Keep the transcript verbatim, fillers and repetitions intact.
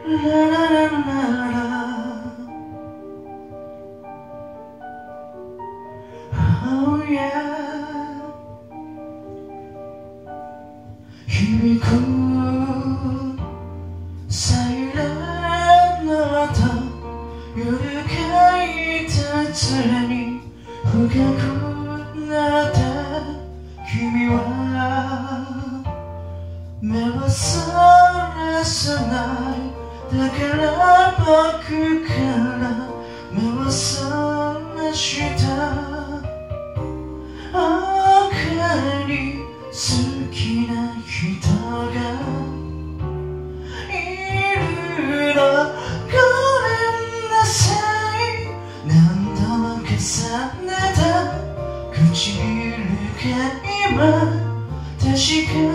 라라라라라 Oh yeah Here we go silent夜がいたずらに深くなった君は目はそらさないだから僕から目はそらしたあかり好きな人がいるの何度も重ねた唇が今確か